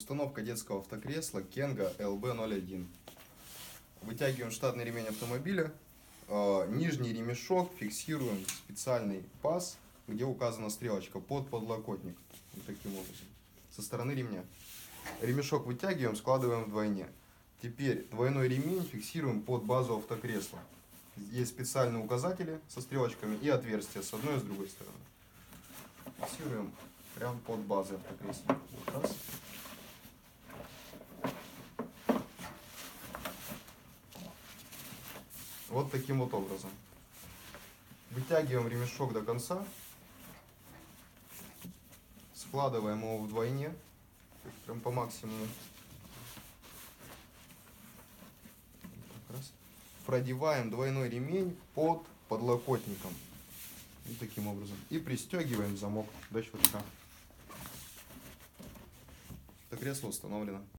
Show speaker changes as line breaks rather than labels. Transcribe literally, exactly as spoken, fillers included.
Установка детского автокресла Kenga эл бэ ноль один. Вытягиваем штатный ремень автомобиля. Нижний ремешок фиксируем в специальный паз, где указана стрелочка, под подлокотник. Вот таким образом. Со стороны ремня. Ремешок вытягиваем, складываем вдвойне. Теперь двойной ремень фиксируем под базу автокресла. Есть специальные указатели со стрелочками и отверстия с одной и с другой стороны. Фиксируем прямо под базой автокресла. Раз. Вот таким вот образом. Вытягиваем ремешок до конца. Складываем его вдвойне. Прям по максимуму. Продеваем двойной ремень под подлокотником. Вот таким образом. И пристегиваем замок до щелчка. Это кресло установлено.